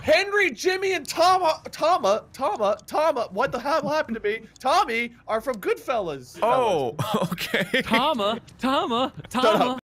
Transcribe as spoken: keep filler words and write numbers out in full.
Henry, Jimmy, and Tama, Tama, Tama, Tama. What the hell happened to me? Tommy are from Goodfellas. Oh, okay. Tama, Tama, Shut up. Tama.